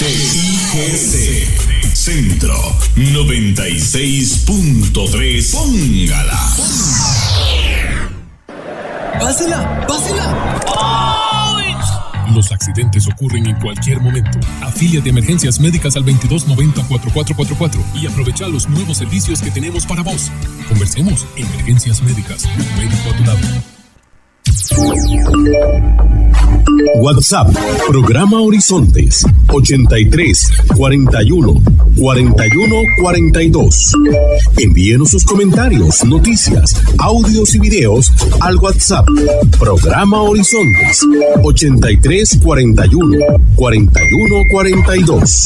TIGC Centro 96.3. Póngala. ¡Pásela! Los accidentes ocurren en cualquier momento. Afíliate a Emergencias Médicas al 2290-4444 y aprovecha los nuevos servicios que tenemos para vos. Conversemos. Emergencias Médicas, un médico a tu lado. WhatsApp, programa Horizontes, 83 41 41 42. Envíenos sus comentarios, noticias, audios y videos al WhatsApp, programa Horizontes, 83 41 41 42.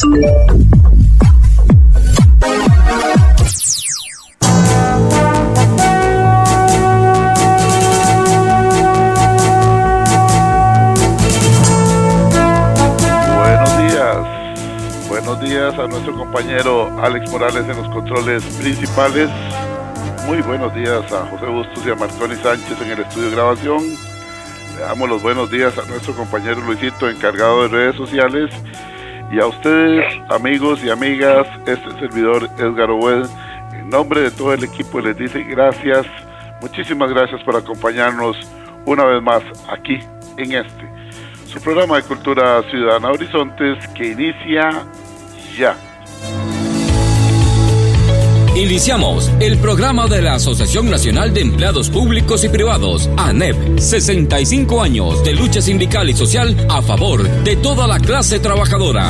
Buenos días a nuestro compañero Alex Morales en los controles principales. Muy buenos días a José Bustos y a Marconi Sánchez en el estudio de grabación. Le damos los buenos días a nuestro compañero Luisito, encargado de redes sociales. Y a ustedes, amigos y amigas, este servidor Edgar Obed, en nombre de todo el equipo les dice gracias, muchísimas gracias por acompañarnos una vez más aquí en su programa de Cultura Ciudadana Horizontes, que inicia ya. Iniciamos el programa de la Asociación Nacional de Empleados Públicos y Privados, ANEP, 65 años de lucha sindical y social a favor de toda la clase trabajadora.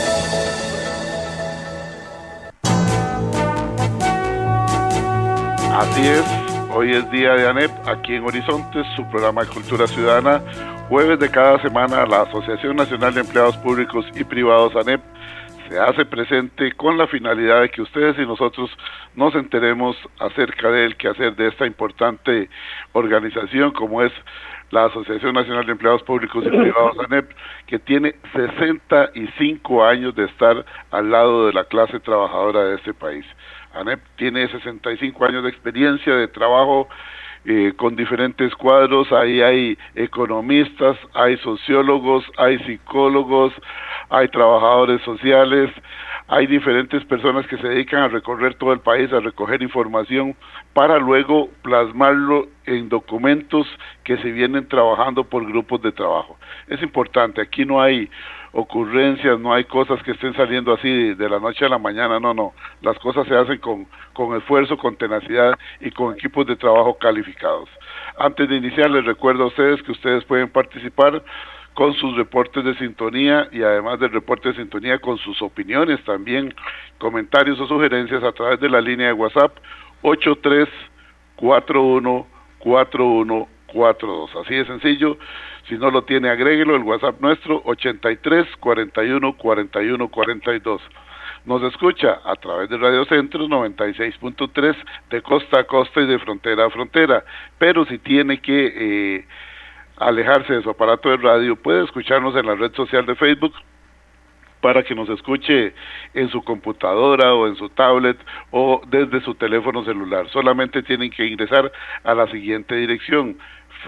Así es, hoy es día de ANEP aquí en Horizontes, su programa de Cultura Ciudadana. Jueves de cada semana, la Asociación Nacional de Empleados Públicos y Privados, ANEP, se hace presente con la finalidad de que ustedes y nosotros nos enteremos acerca del quehacer de esta importante organización como es la Asociación Nacional de Empleados Públicos y Privados, ANEP, que tiene 65 años de estar al lado de la clase trabajadora de este país. ANEP tiene 65 años de experiencia de trabajo con diferentes cuadros. Ahí hay economistas, hay sociólogos, hay psicólogos, hay trabajadores sociales, hay diferentes personas que se dedican a recorrer todo el país, a recoger información para luego plasmarlo en documentos que se vienen trabajando por grupos de trabajo. Es importante, aquí no hay ocurrencias, no hay cosas que estén saliendo así de la noche a la mañana, no, las cosas se hacen con esfuerzo, con tenacidad y con equipos de trabajo calificados. Antes de iniciar, les recuerdo a ustedes que ustedes pueden participar con sus reportes de sintonía y además del reporte de sintonía con sus opiniones también, comentarios o sugerencias a través de la línea de WhatsApp 83414142. Así de sencillo. Si no lo tiene, agréguelo, el WhatsApp nuestro, 83 41 41 42. Nos escucha a través de Radio Centro 96.3 de costa a costa y de frontera a frontera. Pero si tiene que alejarse de su aparato de radio, puede escucharnos en la red social de Facebook para que nos escuche en su computadora o en su tablet o desde su teléfono celular. Solamente tienen que ingresar a la siguiente dirección: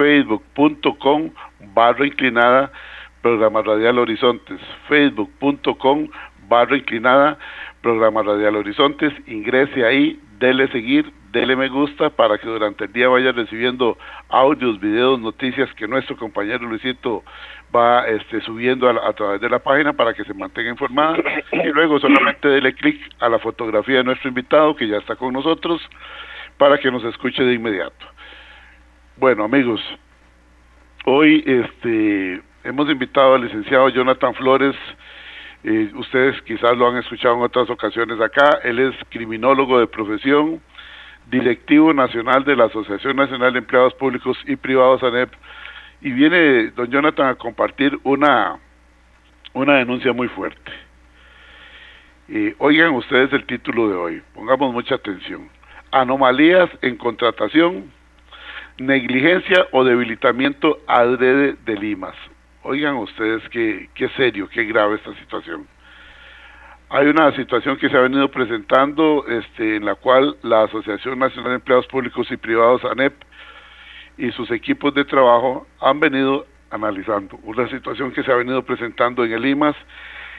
facebook.com/inclinada Programa Radial Horizontes, facebook.com/inclinada Programa Radial Horizontes. Ingrese ahí, dele seguir, dele me gusta para que durante el día vaya recibiendo audios, videos, noticias que nuestro compañero Luisito va subiendo a través de la página para que se mantenga informada, y luego solamente dele clic a la fotografía de nuestro invitado que ya está con nosotros para que nos escuche de inmediato. Bueno, amigos, hoy hemos invitado al licenciado Jonathan Flores. Ustedes quizás lo han escuchado en otras ocasiones acá. Él es criminólogo de profesión, directivo nacional de la Asociación Nacional de Empleados Públicos y Privados, ANEP, y viene don Jonathan a compartir una denuncia muy fuerte. Oigan ustedes el título de hoy, pongamos mucha atención: anomalías en contratación, negligencia o debilitamiento adrede del IMAS. Oigan ustedes qué serio, qué grave esta situación. Hay una situación que se ha venido presentando en la cual la Asociación Nacional de Empleados Públicos y Privados, ANEP, y sus equipos de trabajo han venido analizando una situación que se ha venido presentando en el IMAS,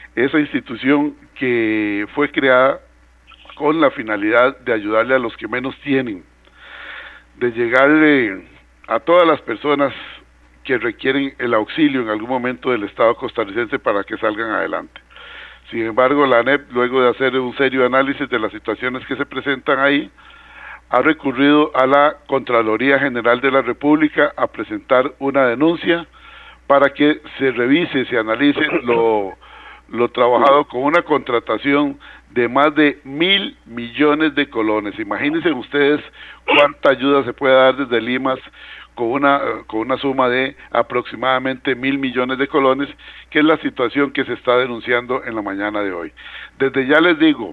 esa institución que fue creada con la finalidad de ayudarle a los que menos tienen, de llegarle a todas las personas que requieren el auxilio en algún momento del Estado costarricense para que salgan adelante. Sin embargo, la ANEP, luego de hacer un serio análisis de las situaciones que se presentan ahí, ha recurrido a la Contraloría General de la República a presentar una denuncia para que se revise, se analice lo trabajado con una contratación de más de 1.000 millones de colones. Imagínense ustedes cuánta ayuda se puede dar desde Limas con una suma de aproximadamente 1.000 millones de colones, que es la situación que se está denunciando en la mañana de hoy. Desde ya les digo,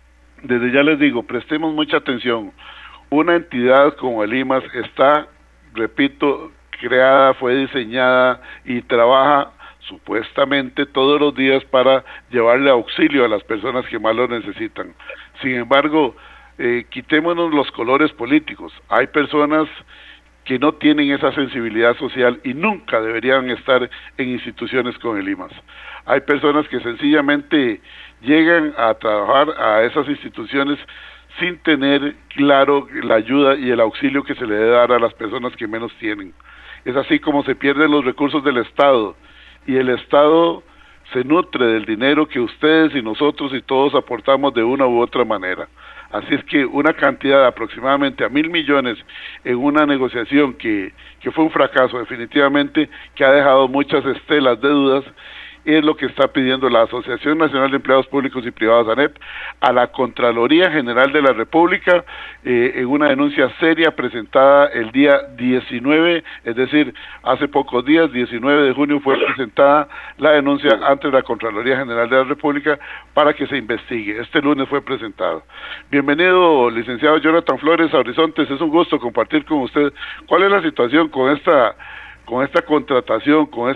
prestemos mucha atención. Una entidad como el Limas está, repito, creada, fue diseñada y trabaja supuestamente todos los días para llevarle auxilio a las personas que más lo necesitan. Sin embargo, quitémonos los colores políticos. Hay personas que no tienen esa sensibilidad social y nunca deberían estar en instituciones con el Limas. Hay personas que sencillamente llegan a trabajar a esas instituciones sin tener claro la ayuda y el auxilio que se le debe dar a las personas que menos tienen. Es así como se pierden los recursos del Estado, y el Estado se nutre del dinero que ustedes y nosotros y todos aportamos de una u otra manera. Así es que una cantidad de aproximadamente a 1.000 millones en una negociación que fue un fracaso definitivamente, que ha dejado muchas estelas de dudas, es lo que está pidiendo la Asociación Nacional de Empleados Públicos y Privados, ANEP, a la Contraloría General de la República, en una denuncia seria presentada el día 19, es decir, hace pocos días, 19 de junio, fue presentada la denuncia ante la Contraloría General de la República para que se investigue. Este lunes fue presentado. Bienvenido, licenciado Jonathan Flores, a Horizontes. Es un gusto compartir con usted cuál es la situación con esta contratación, con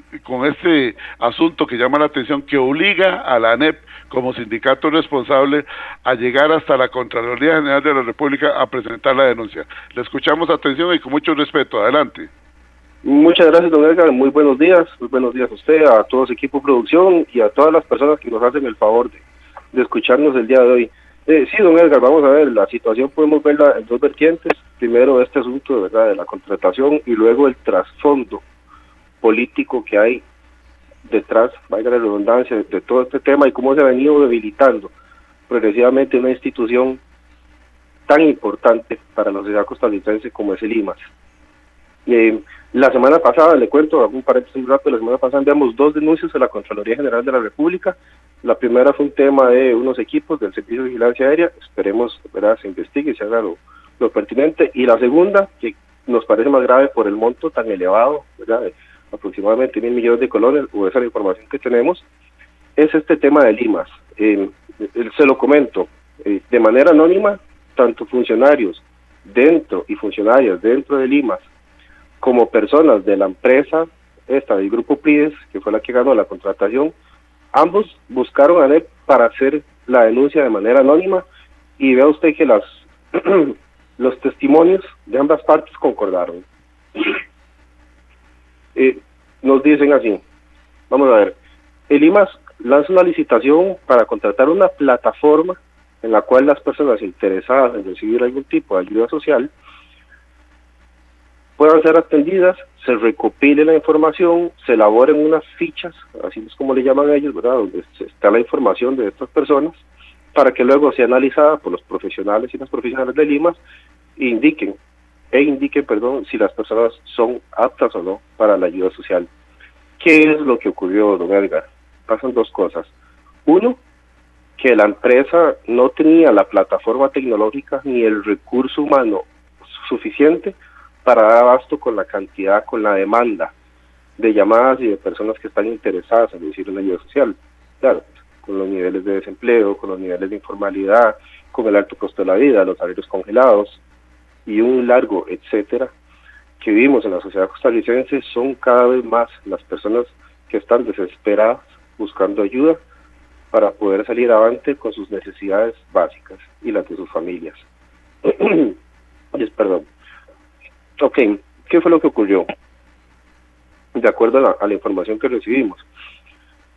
este asunto que llama la atención, que obliga a la ANEP como sindicato responsable a llegar hasta la Contraloría General de la República a presentar la denuncia. Le escuchamos atención y con mucho respeto. Adelante. Muchas gracias, don Edgar. Muy buenos días a usted, a todo su equipo de producción y a todas las personas que nos hacen el favor de escucharnos el día de hoy. Sí, don Edgar, vamos a ver, la situación podemos verla en dos vertientes. Primero, este asunto, ¿verdad?, de la contratación, y luego el trasfondo político que hay detrás, valga la redundancia, de todo este tema, y cómo se ha venido debilitando progresivamente una institución tan importante para la sociedad costarricense como es el Limas. La semana pasada, le cuento, hago un paréntesis muy rápido, la semana pasada enviamos 2 denuncias a la Contraloría General de la República. La primera fue un tema de unos equipos del Servicio de Vigilancia Aérea, esperemos, ¿verdad?, se investigue y se haga lo pertinente, y la segunda, que nos parece más grave por el monto tan elevado, ¿verdad?, de aproximadamente 1.000 millones de colones, o esa es la información que tenemos, es este tema de Limas. Se lo comento, de manera anónima, tanto funcionarios dentro y funcionarias dentro de Limas, como personas de la empresa del Grupo Prides, que fue la que ganó la contratación, ambos buscaron a ANEP para hacer la denuncia de manera anónima, y vea usted que los testimonios de ambas partes concordaron. Nos dicen así, vamos a ver, el Limas lanza una licitación para contratar una plataforma en la cual las personas interesadas en recibir algún tipo de ayuda social puedan ser atendidas, se recopile la información, se elaboren unas fichas, así es como le llaman a ellos, ¿verdad?, donde está la información de estas personas, para que luego sea analizada por los profesionales y las profesionales de Limas e indiquen si las personas son aptas o no para la ayuda social. ¿Qué es lo que ocurrió, don Edgar? Pasan 2 cosas. Uno, que la empresa no tenía la plataforma tecnológica ni el recurso humano suficiente para dar abasto con la demanda de llamadas y de personas que están interesadas en recibir una ayuda social. Claro, con los niveles de desempleo, con los niveles de informalidad, con el alto costo de la vida, los salarios congelados y un largo etcétera que vivimos en la sociedad costarricense, son cada vez más las personas que están desesperadas buscando ayuda para poder salir adelante con sus necesidades básicas y las de sus familias. Perdón. Ok, ¿qué fue lo que ocurrió? De acuerdo a la información que recibimos,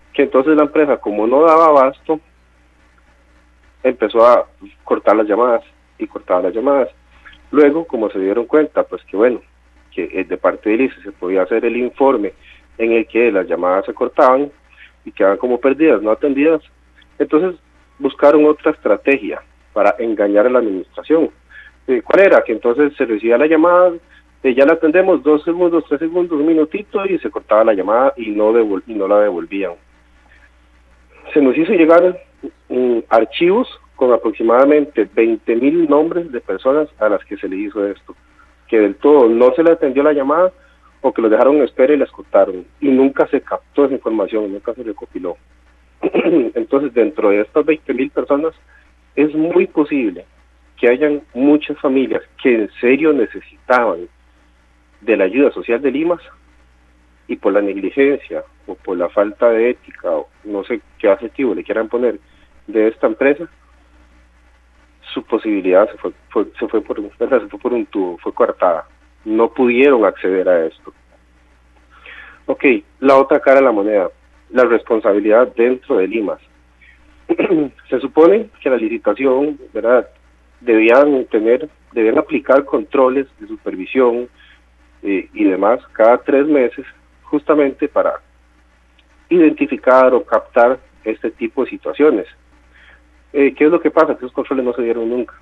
que entonces la empresa, como no daba abasto, empezó a cortar las llamadas y cortaba las llamadas. Luego, como se dieron cuenta, pues que bueno, que de parte del ICE se podía hacer el informe en el que las llamadas se cortaban y quedaban como perdidas, no atendidas, entonces buscaron otra estrategia para engañar a la administración. ¿Cuál era? Que entonces se recibía la llamada, ya la atendemos 2 segundos, 3 segundos, un minutito, y se cortaba la llamada y no la devolvían. Se nos hizo llegar archivos con aproximadamente 20,000 nombres de personas a las que se le hizo esto, que del todo no se le atendió la llamada o que los dejaron en espera y las cortaron, y nunca se captó esa información, nunca se recopiló. Entonces, dentro de estas 20,000 personas, es muy posible que hayan muchas familias que en serio necesitaban de la ayuda social de Limas, y por la negligencia o por la falta de ética o no sé qué adjetivo le quieran poner de esta empresa, su posibilidad se fue por un tubo, fue coartada, no pudieron acceder a esto. Ok, la otra cara de la moneda, la responsabilidad dentro de Limas. Se supone que la licitación, ¿verdad?, debían aplicar controles de supervisión y demás cada 3 meses, justamente para identificar o captar este tipo de situaciones. ¿Qué es lo que pasa? Que esos controles no se dieron nunca.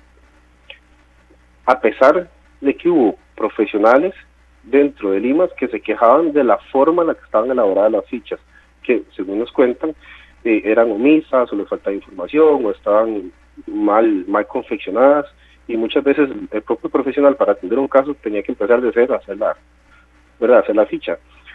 A pesar de que hubo profesionales dentro de Limas que se quejaban de la forma en la que estaban elaboradas las fichas, que según nos cuentan, eran omisas o les faltaba información o estaban mal confeccionadas, y muchas veces el propio profesional para atender un caso tenía que empezar de cero a hacer la ficha.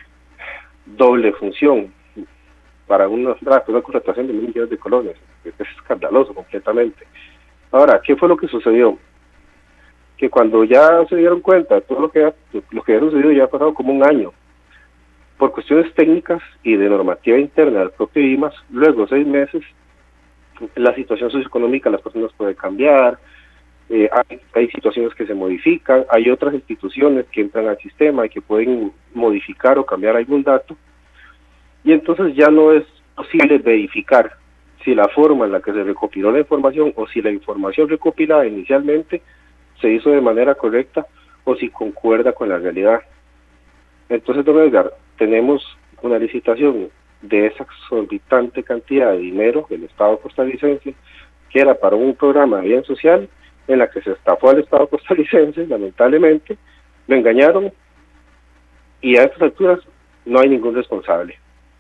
Doble función para una contratación de 1,000 millones de colones. Es escandaloso completamente. Ahora, ¿qué fue lo que sucedió? Que cuando ya se dieron cuenta de todo lo que había sucedido, ya ha pasado como un año, por cuestiones técnicas y de normativa interna del propio IMAS, luego 6 meses, la situación socioeconómica de las personas puede cambiar, hay situaciones que se modifican, hay otras instituciones que entran al sistema y que pueden modificar o cambiar algún dato, y entonces ya no es posible verificar si la forma en la que se recopiló la información o si la información recopilada inicialmente se hizo de manera correcta o si concuerda con la realidad. Entonces, don Edgar, tenemos una licitación de esa exorbitante cantidad de dinero del Estado costarricense, que era para un programa de bien social, en la que se estafó al Estado costarricense, lamentablemente, lo engañaron, y a estas alturas no hay ningún responsable.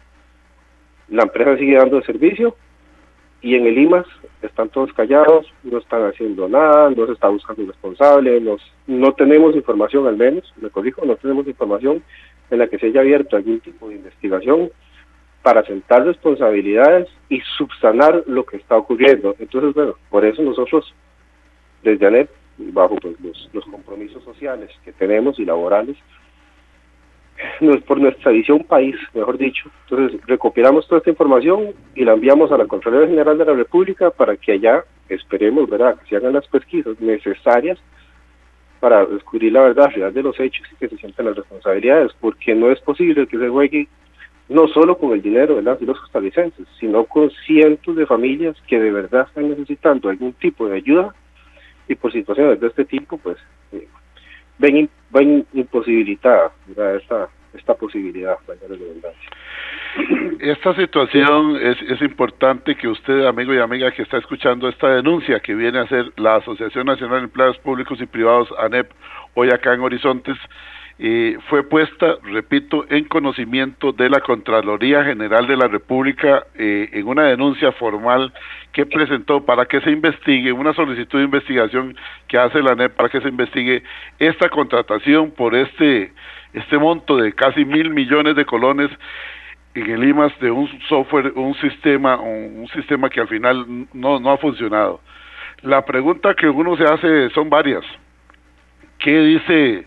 La empresa sigue dando el servicio, y en el IMAS están todos callados, no están haciendo nada, no se está buscando un responsable, no tenemos información, al menos, me corrijo, no tenemos información en la que se haya abierto algún tipo de investigación para sentar responsabilidades y subsanar lo que está ocurriendo. Entonces, bueno, por eso nosotros, desde ANEP, bajo pues, los compromisos sociales que tenemos y laborales, por nuestra visión país, mejor dicho, entonces recopilamos toda esta información y la enviamos a la Contraloría General de la República para que allá esperemos, ¿verdad?, que se hagan las pesquisas necesarias para descubrir la verdad real de los hechos y que se sientan las responsabilidades, porque no es posible que se juegue no solo con el dinero de las y los costarricenses, sino con cientos de familias que de verdad están necesitando algún tipo de ayuda, y por situaciones de este tipo, pues ven imposibilitada, ¿verdad?, esta posibilidad, para la redundancia. Esta situación es importante que usted, amigo y amiga que está escuchando esta denuncia que viene a hacer la Asociación Nacional de Empleados Públicos y Privados, ANEP, hoy acá en Horizontes, fue puesta, repito, en conocimiento de la Contraloría General de la República en una denuncia formal que presentó para que se investigue, una solicitud de investigación que hace la ANEP para que se investigue esta contratación por este monto de casi 1,000 millones de colones en el IMAS de un software, un sistema que al final no ha funcionado. La pregunta que uno se hace son varias. ¿Qué dice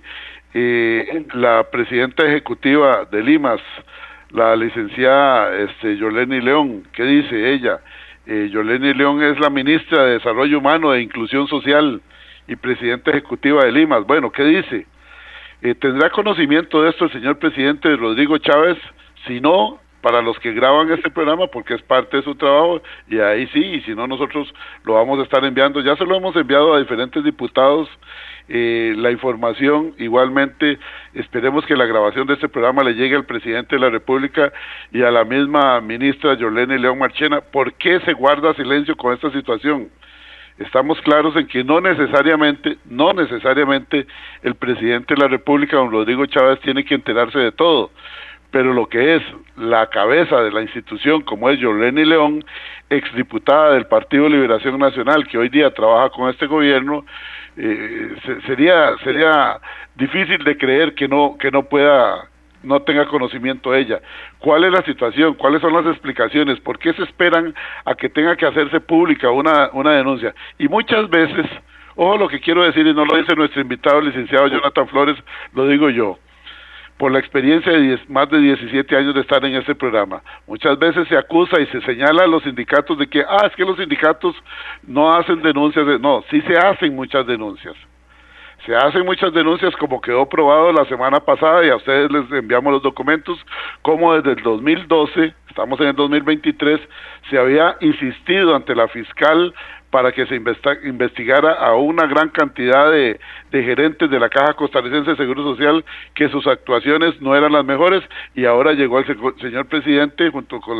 la presidenta ejecutiva del IMAS, la licenciada Yoleni León? ¿Qué dice ella? Yoleni León es la ministra de Desarrollo Humano e Inclusión Social y presidenta ejecutiva del IMAS. Bueno, ¿qué dice? ¿Tendrá conocimiento de esto el señor presidente Rodrigo Chávez? Si no, para los que graban este programa, porque es parte de su trabajo, y ahí sí, y si no nosotros lo vamos a estar enviando, ya se lo hemos enviado a diferentes diputados, la información, igualmente esperemos que la grabación de este programa le llegue al presidente de la República y a la misma ministra Yorleni León Marchena. ¿Por qué se guarda silencio con esta situación? Estamos claros en que no necesariamente el presidente de la República, don Rodrigo Chávez, tiene que enterarse de todo, pero lo que es la cabeza de la institución, como es Yorleni León, exdiputada del Partido Liberación Nacional, que hoy día trabaja con este gobierno, sería difícil de creer que no tenga conocimiento ella. ¿Cuál es la situación? ¿Cuáles son las explicaciones? ¿Por qué se esperan a que tenga que hacerse pública una denuncia? Y muchas veces, ojo lo que quiero decir, y no lo dice nuestro invitado, el licenciado Jonathan Flores, lo digo yo, por la experiencia de más de 17 años de estar en este programa. Muchas veces se acusa y se señala a los sindicatos de que, es que los sindicatos no hacen denuncias. No, sí se hacen muchas denuncias. Se hacen muchas denuncias, como quedó probado la semana pasada, y a ustedes les enviamos los documentos, como desde el 2012, estamos en el 2023, se había insistido ante la fiscal para que se investigara a una gran cantidad de gerentes de la Caja Costarricense de Seguro Social, que sus actuaciones no eran las mejores, y ahora llegó el señor presidente junto con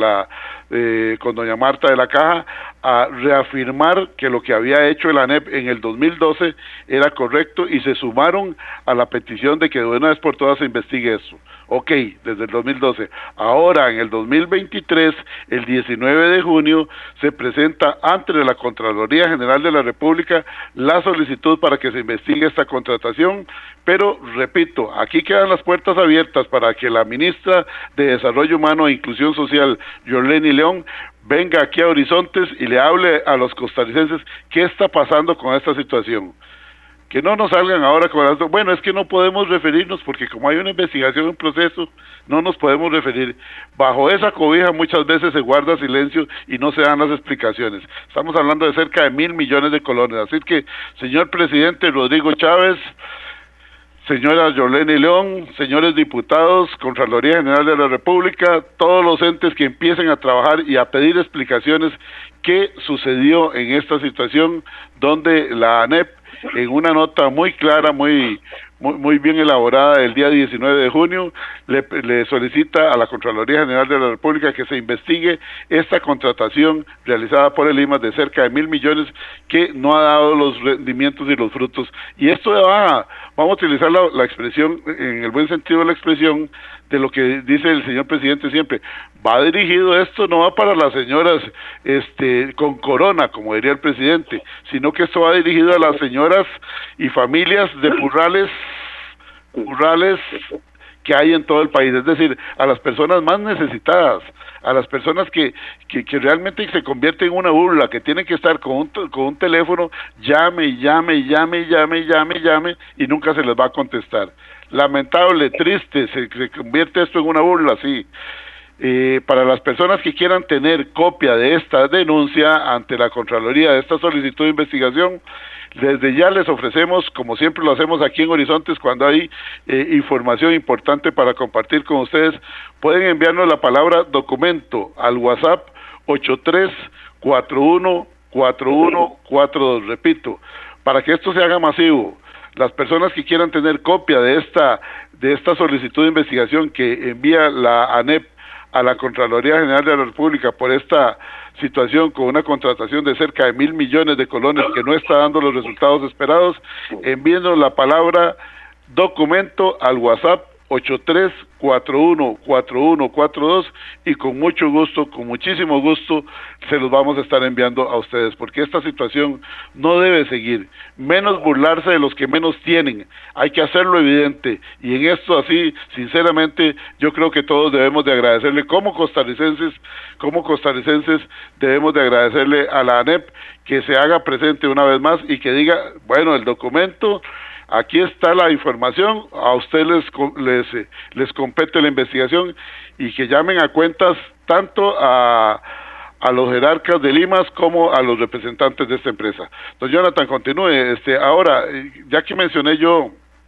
con doña Marta de la Caja a reafirmar que lo que había hecho el ANEP en el 2012 era correcto, y se sumaron a la petición de que de una vez por todas se investigue eso. Ok, desde el 2012. Ahora, en el 2023, el 19 de junio, se presenta ante la Contraloría General de la República la solicitud para que se investigue esta contratación, pero, repito, aquí quedan las puertas abiertas para que la ministra de Desarrollo Humano e Inclusión Social, Yorleni León, venga aquí a Horizontes y le hable a los costarricenses qué está pasando con esta situación. Que no nos salgan ahora con las... Bueno, es que no podemos referirnos porque como hay una investigación en proceso, no nos podemos referir. Bajo esa cobija muchas veces se guarda silencio y no se dan las explicaciones. Estamos hablando de cerca de 1.000 millones de colones. Así que, señor presidente Rodrigo Chávez, señora Yorleni León, señores diputados, Contraloría General de la República, todos los entes que empiecen a trabajar y a pedir explicaciones qué sucedió en esta situación donde la ANEP, en una nota muy clara, muy bien elaborada el día 19 de junio, le solicita a la Contraloría General de la República que se investigue esta contratación realizada por el IMAS de cerca de 1.000 millones que no ha dado los rendimientos y los frutos. Y esto vamos a utilizar la expresión, en el buen sentido de la expresión, de lo que dice el señor presidente siempre, va dirigido esto, no va para las señoras con corona, como diría el presidente, sino que esto va dirigido a las señoras y familias de Purrales que hay en todo el país, es decir, a las personas más necesitadas, a las personas que realmente se convierten en una burla, que tienen que estar con un teléfono, llame y nunca se les va a contestar. Lamentable, triste, se convierte esto en una burla, sí. Para las personas que quieran tener copia de esta denuncia ante la Contraloría, de esta solicitud de investigación, desde ya les ofrecemos, como siempre lo hacemos aquí en Horizontes, cuando hay información importante para compartir con ustedes, pueden enviarnos la palabra documento al WhatsApp 83414142, repito, para que esto se haga masivo. Las personas que quieran tener copia de esta solicitud de investigación que envía la ANEP a la Contraloría General de la República por esta situación con una contratación de cerca de 1.000 millones de colones que no está dando los resultados esperados, envíenos la palabra documento al WhatsApp 83414142 y con mucho gusto, con muchísimo gusto, se los vamos a estar enviando a ustedes, porque esta situación no debe seguir, menos burlarse de los que menos tienen, hay que hacerlo evidente, y en esto así, sinceramente, yo creo que todos debemos de agradecerle, como costarricenses debemos de agradecerle a la ANEP que se haga presente una vez más y que diga, bueno, el documento, aquí está la información, a ustedes les compete la investigación, y que llamen a cuentas tanto a los jerarcas de Limas como a los representantes de esta empresa. Don Jonathan, continúe. Ahora, ya que mencioné yo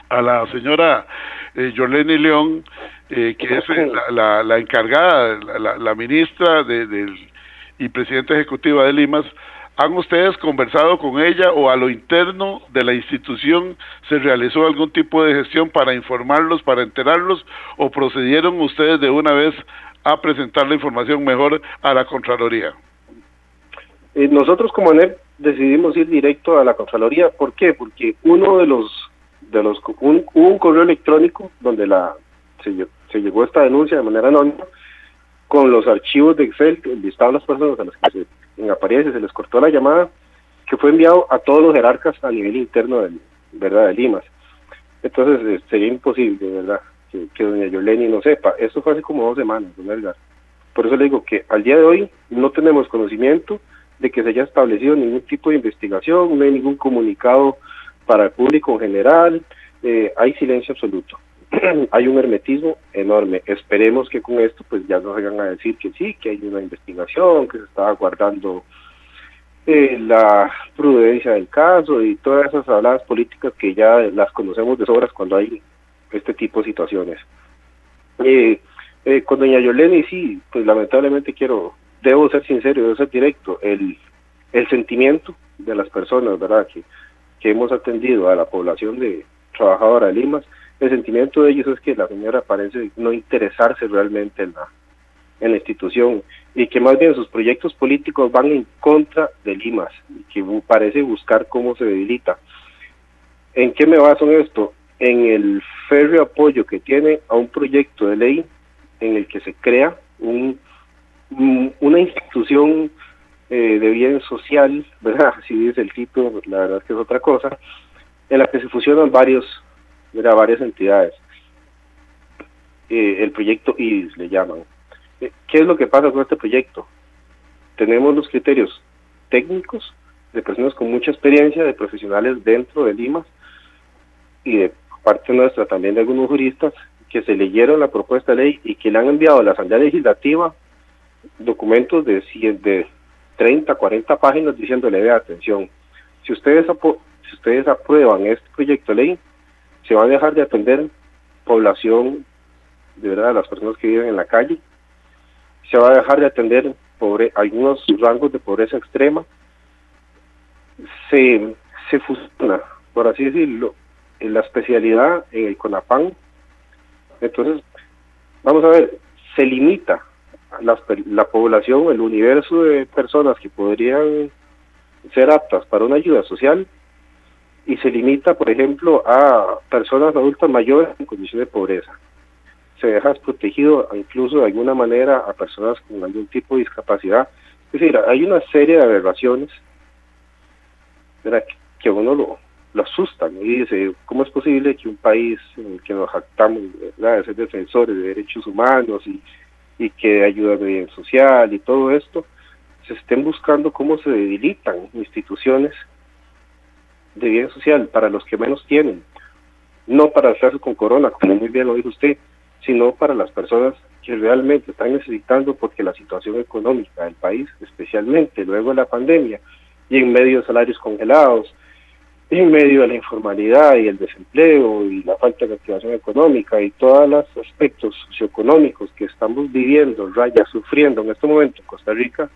a la señora Yorleni León, que es la encargada, la ministra y presidenta ejecutiva de Limas. ¿Han ustedes conversado con ella o a lo interno de la institución se realizó algún tipo de gestión para informarlos, para enterarlos, o procedieron ustedes de una vez a presentar la información mejor a la Contraloría? Nosotros como ANEP decidimos ir directo a la Contraloría. ¿Por qué? Porque hubo un correo electrónico donde se llegó esta denuncia de manera anónima con los archivos de Excel, el listado de las personas a las que en apariencia se les cortó la llamada, que fue enviado a todos los jerarcas a nivel interno de Limas. Entonces sería imposible, ¿verdad?, que doña Yorleni no sepa. Esto fue hace como 2 semanas, don Edgar. Por eso le digo que al día de hoy no tenemos conocimiento de que se haya establecido ningún tipo de investigación, no hay ningún comunicado para el público en general, hay silencio absoluto. Hay un hermetismo enorme. Esperemos que con esto pues ya nos vayan a decir que sí, que hay una investigación, que se estaba guardando la prudencia del caso y todas esas habladas políticas que ya las conocemos de sobras cuando hay este tipo de situaciones. Con doña Yorleni sí, pues lamentablemente debo ser sincero, debo ser directo, el sentimiento de las personas, ¿verdad?, que hemos atendido a la población de trabajadora de Limas, el sentimiento de ellos es que la señora parece no interesarse realmente en la institución y que más bien sus proyectos políticos van en contra de Limas y que parece buscar cómo se debilita. ¿En qué me baso en esto? En el férreo apoyo que tiene a un proyecto de ley en el que se crea una institución de bien social, ¿verdad? Así dice el título, la verdad es que es otra cosa, en la que se fusionan varias entidades. El proyecto IDIS le llaman. ¿Qué es lo que pasa con este proyecto? Tenemos los criterios técnicos de personas con mucha experiencia, de profesionales dentro de Limas y de parte nuestra también de algunos juristas que se leyeron la propuesta de ley y que le han enviado a la Asamblea Legislativa documentos de 30, 40 páginas diciéndole: vea, atención, si ustedes aprueban este proyecto de ley, se va a dejar de atender población, de verdad, las personas que viven en la calle, se va a dejar de atender algunos rangos de pobreza extrema, se fusiona, por así decirlo, en la especialidad en el CONAPAN. Entonces, vamos a ver, se limita la población, el universo de personas que podrían ser aptas para una ayuda social, y se limita, por ejemplo, a personas adultas mayores en condición de pobreza. Se deja desprotegido incluso de alguna manera a personas con algún tipo de discapacidad. Es decir, hay una serie de aberraciones, ¿verdad?, que a uno lo asustan, ¿no? Y dice, ¿cómo es posible que un país en el que nos jactamos, ¿verdad?, de ser defensores de derechos humanos y que ayuda de bien social y todo esto, se estén buscando cómo se debilitan instituciones de bien social para los que menos tienen, no para hacerse con corona, como muy bien lo dijo usted, sino para las personas que realmente están necesitando, porque la situación económica del país, especialmente luego de la pandemia y en medio de salarios congelados, en medio de la informalidad y el desempleo y la falta de activación económica y todos los aspectos socioeconómicos que estamos viviendo, sufriendo en este momento en Costa Rica,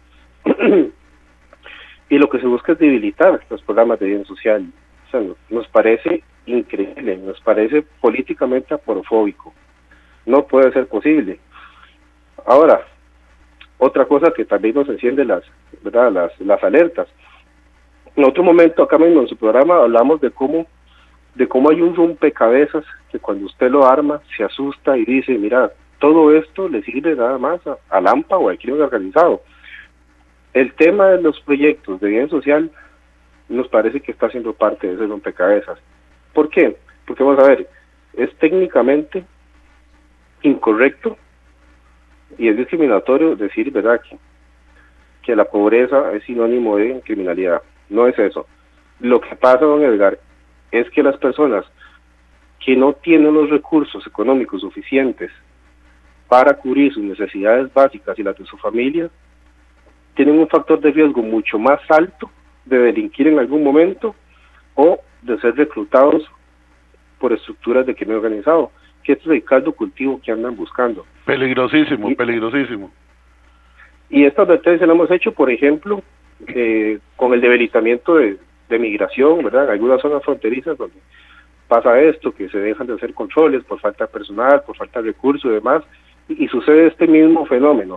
y lo que se busca es debilitar los programas de bien social. O sea, nos parece increíble, nos parece políticamente aporofóbico. No puede ser posible. Ahora, otra cosa que también nos enciende las alertas. En otro momento, acá mismo en su programa, hablamos de cómo hay un rompecabezas que cuando usted lo arma, se asusta y dice, mira, todo esto le sirve nada más al AMPA o al crimen organizado. El tema de los proyectos de bien social nos parece que está siendo parte de ese rompecabezas. ¿Por qué? Porque vamos a ver, es técnicamente incorrecto y es discriminatorio decir, ¿verdad?, que la pobreza es sinónimo de criminalidad. No es eso. Lo que pasa, don Edgar, es que las personas que no tienen los recursos económicos suficientes para cubrir sus necesidades básicas y las de su familia, tienen un factor de riesgo mucho más alto de delinquir en algún momento o de ser reclutados por estructuras de crimen organizado, que esto es el caldo cultivo que andan buscando. Peligrosísimo, peligrosísimo. Y esta advertencia la hemos hecho, por ejemplo, con el debilitamiento de migración, ¿verdad? En algunas zonas fronterizas donde pasa esto, que se dejan de hacer controles por falta de personal, por falta de recursos y demás, y sucede este mismo fenómeno.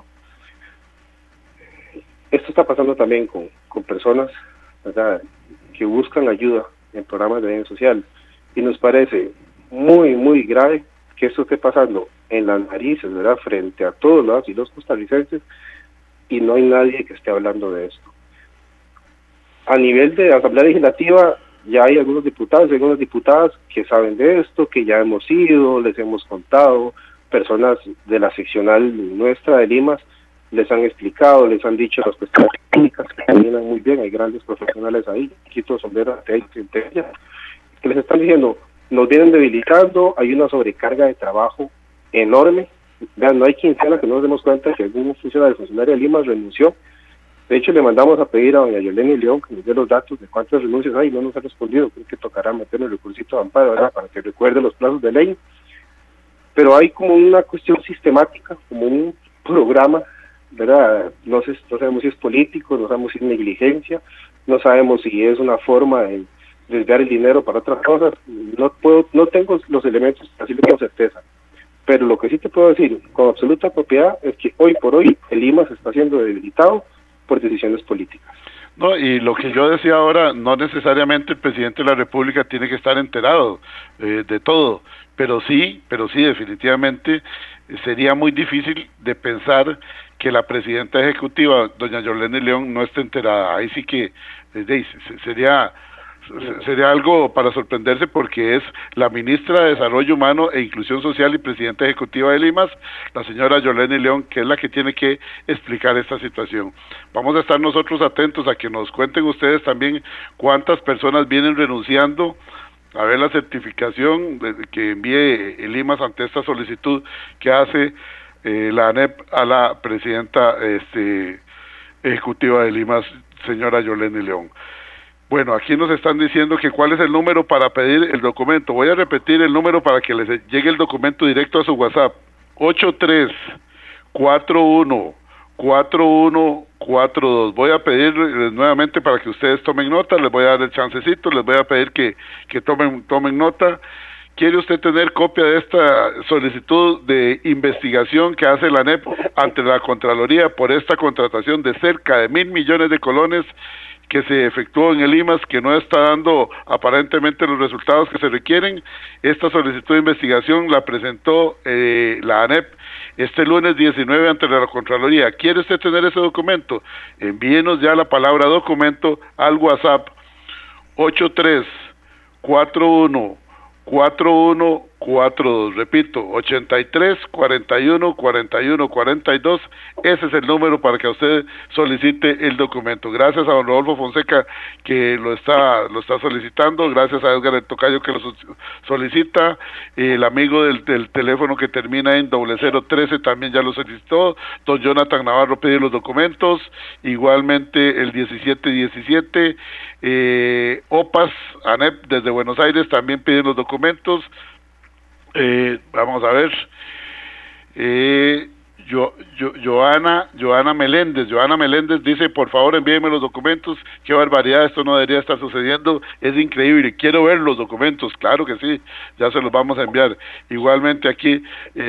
Esto está pasando también con personas, ¿verdad?, que buscan ayuda en programas de bien social, y nos parece muy, muy grave que esto esté pasando en las narices, ¿verdad?, frente a todos los y los costarricenses, y no hay nadie que esté hablando de esto. A nivel de Asamblea Legislativa, ya hay algunos diputados y algunas diputadas que saben de esto, que ya hemos ido, les hemos contado, personas de la seccional nuestra de Limas les han explicado, les han dicho las cuestiones técnicas que caminan muy bien, hay grandes profesionales ahí, quito sombrero de ellas, que les están diciendo, nos vienen debilitando, hay una sobrecarga de trabajo enorme. Vean, no hay quincena que no nos demos cuenta que algún funcionario de Limas renunció. De hecho, le mandamos a pedir a doña Yoleni León que nos dé los datos de cuántas renuncias hay, no nos ha respondido. Creo que tocará meter el recursito de amparo, ¿verdad?, para que recuerde los plazos de ley. Pero hay como una cuestión sistemática, como un programa, ¿verdad? No sabemos si es político, no sabemos si es negligencia, no sabemos si es una forma de desviar el dinero para otras cosas. No tengo los elementos para decirlo con certeza. Pero lo que sí te puedo decir con absoluta propiedad es que hoy por hoy el Limas está siendo debilitado por decisiones políticas. No, y lo que yo decía ahora, no necesariamente el presidente de la República tiene que estar enterado de todo, pero sí definitivamente sería muy difícil de pensar que la presidenta ejecutiva, doña Yoleni León, no esté enterada. Ahí sí que sería algo para sorprenderse, porque es la ministra de Desarrollo Humano e Inclusión Social y presidenta ejecutiva de Limas, la señora Yoleni León, que es la que tiene que explicar esta situación. Vamos a estar nosotros atentos a que nos cuenten ustedes también cuántas personas vienen renunciando, a ver la certificación que envíe Limas ante esta solicitud que hace la ANEP a la presidenta ejecutiva de Limas, señora Yoleni León. Bueno, aquí nos están diciendo que cuál es el número para pedir el documento. Voy a repetir el número para que les llegue el documento directo a su WhatsApp. 83414142. Voy a pedir nuevamente para que ustedes tomen nota, les voy a dar el chancecito, les voy a pedir que tomen nota. ¿Quiere usted tener copia de esta solicitud de investigación que hace la ANEP ante la Contraloría por esta contratación de cerca de 1.000 millones de colones que se efectuó en el Limas, que no está dando aparentemente los resultados que se requieren? Esta solicitud de investigación la presentó la ANEP este lunes 19 ante la Contraloría. ¿Quiere usted tener ese documento? Envíenos ya la palabra documento al WhatsApp 83414142, repito, 83414142, ese es el número para que usted solicite el documento. Gracias a don Rodolfo Fonseca que lo está solicitando, gracias a Edgar el Tocayo que lo solicita, el amigo del teléfono que termina en 0013 también ya lo solicitó, don Jonathan Navarro pide los documentos, igualmente el 1717, OPAS, ANEP desde Buenos Aires también piden los documentos. Vamos a ver, Joana Meléndez dice, por favor envíenme los documentos, qué barbaridad, esto no debería estar sucediendo, es increíble, quiero ver los documentos. Claro que sí, ya se los vamos a enviar. Igualmente aquí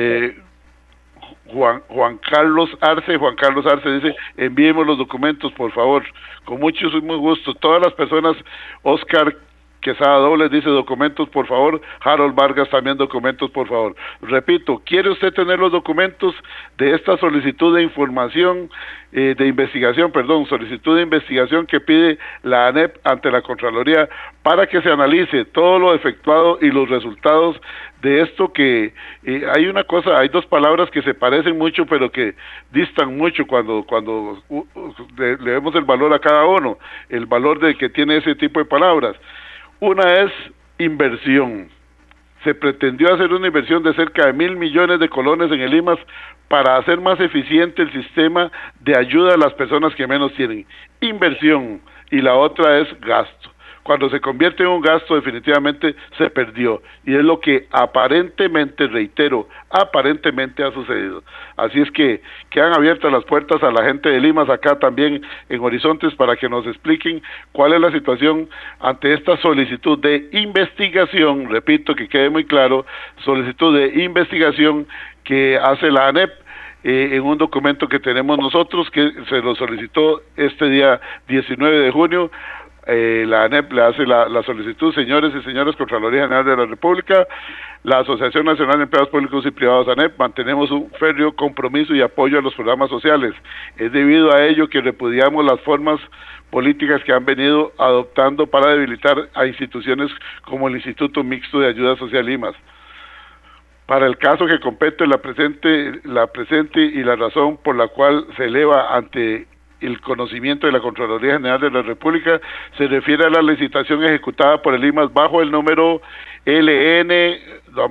Juan Carlos Arce dice, envíenme los documentos por favor, con muchísimo gusto. Todas las personas, Oscar Quesada Dobles dice documentos por favor, Harold Vargas también documentos por favor. Repito, ¿quiere usted tener los documentos de esta solicitud de información, solicitud de investigación que pide la ANEP ante la Contraloría para que se analice todo lo efectuado y los resultados de esto? Que hay dos palabras que se parecen mucho pero que distan mucho cuando le vemos el valor a cada uno, el valor de que tiene ese tipo de palabras. Una es inversión. Se pretendió hacer una inversión de cerca de 1.000 millones de colones en el Limas para hacer más eficiente el sistema de ayuda a las personas que menos tienen. Inversión. Y la otra es gasto. cuando se convierte en un gasto definitivamente se perdió, y es lo que aparentemente, reitero, aparentemente ha sucedido. Así es que quedan abiertas las puertas a la gente de Limas acá también en Horizontes para que nos expliquen cuál es la situación ante esta solicitud de investigación, repito, que quede muy claro, solicitud de investigación que hace la ANEP en un documento que tenemos nosotros, que se lo solicitó este día 19 de junio. La ANEP le hace la solicitud, señores y señoras Contraloría General de la República, la Asociación Nacional de Empleados Públicos y Privados ANEP, mantenemos un férreo compromiso y apoyo a los programas sociales. Es debido a ello que repudiamos las formas políticas que han venido adoptando para debilitar a instituciones como el Instituto Mixto de Ayuda Social Limas. Para el caso que compete la presente y la razón por la cual se eleva ante el conocimiento de la Contraloría General de la República, se refiere a la licitación ejecutada por el Limas bajo el número LN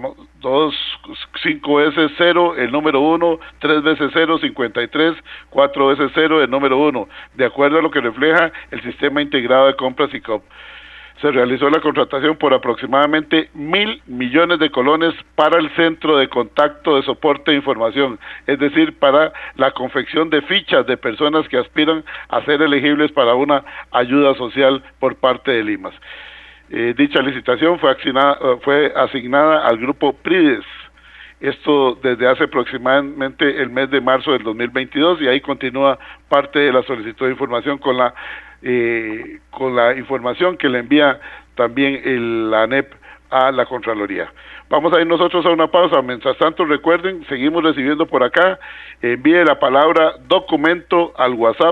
25S0, el número 1, 3 veces 0, 53, 4 veces 0, el número 1, de acuerdo a lo que refleja el Sistema Integrado de Compras SICOP. Se realizó la contratación por aproximadamente 1.000 millones de colones para el Centro de Contacto de Soporte de Información, es decir, para la confección de fichas de personas que aspiran a ser elegibles para una ayuda social por parte de Limas. Dicha licitación fue asignada al grupo PRIDES, esto desde hace aproximadamente el mes de marzo del 2022, y ahí continúa parte de la solicitud de información con la información que le envía también la ANEP a la Contraloría. Vamos a ir nosotros a una pausa. Mientras tanto, recuerden, seguimos recibiendo por acá. Envíe la palabra documento al WhatsApp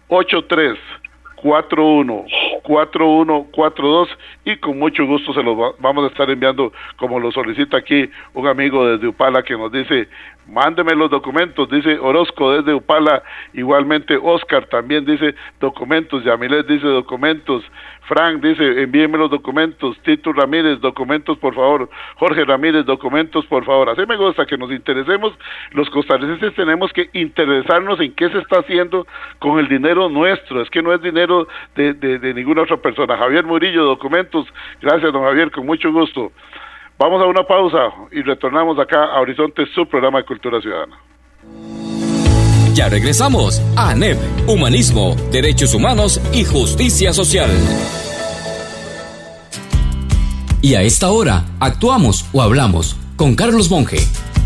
83414142 y con mucho gusto se los vamos a estar enviando, como lo solicita aquí un amigo desde Upala que nos dice: mándeme los documentos, dice Orozco desde Upala, igualmente Oscar también dice documentos, Yamilet dice documentos, Frank dice envíenme los documentos, Tito Ramírez, documentos por favor, Jorge Ramírez, documentos por favor. Así me gusta que nos interesemos, los costarricenses tenemos que interesarnos en qué se está haciendo con el dinero nuestro, es que no es dinero de ninguna otra persona. Javier Murillo, documentos, gracias don Javier, con mucho gusto. Vamos a una pausa y retornamos acá a Horizonte, su programa de Cultura Ciudadana. Ya regresamos a ANEP, Humanismo, Derechos Humanos y Justicia Social. Y a esta hora, actuamos o hablamos con Carlos Monge.